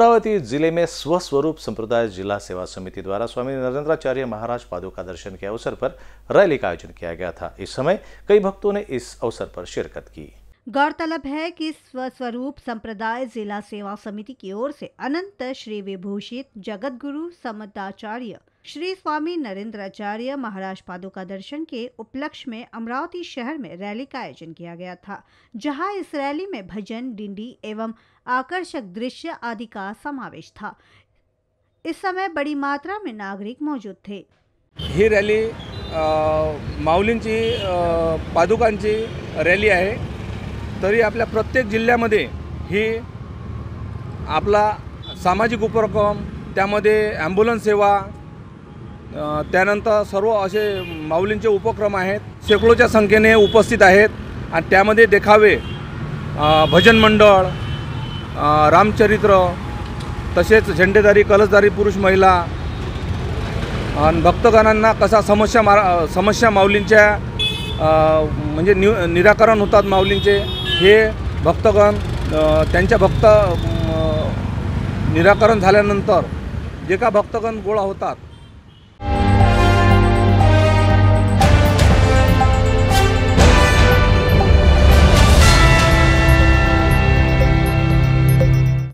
अमरावती जिले में स्वस्वरूप संप्रदाय जिला सेवा समिति द्वारा स्वामी नरेंद्राचार्य महाराज पादुका दर्शन के अवसर पर रैली का आयोजन किया गया था। इस समय कई भक्तों ने इस अवसर पर शिरकत की। गौरतलब है कि स्वस्वरूप संप्रदाय जिला सेवा समिति की ओर से अनंत श्री विभूषित जगत गुरु समताचार्य श्री स्वामी नरेंद्राचार्य महाराज पादुका दर्शन के उपलक्ष्य में अमरावती शहर में रैली का आयोजन किया गया था, जहां इस रैली में भजन, डिंडी एवं आकर्षक दृश्य आदि का समावेश था। इस समय बड़ी मात्रा में नागरिक मौजूद थे। ही रैली माऊलींची पादुकांची रैली आहे। तरी आपल्या प्रत्येक जिल्ह्यामध्ये ही आपला सामाजिक उपक्रम, त्यामध्ये ॲम्ब्युलन्स सेवा, त्यानंतर सर्व असे माऊलींचे उपक्रम आहेत। शेकडोच्या संख्येने उपस्थित आहेत आणि त्यामध्ये देखावे, भजन मंडळ, रामचरित्र, तसेच झेंडेदारी, कलशधारी पुरुष महिला आणि भक्तगणांना कसा समस्या माऊलींच्या म्हणजे निराकरण होतात माऊलींचे, हे भक्तगण त्यांच्या निराकरण झाल्यानंतर जे का भक्तगण गोळा होतात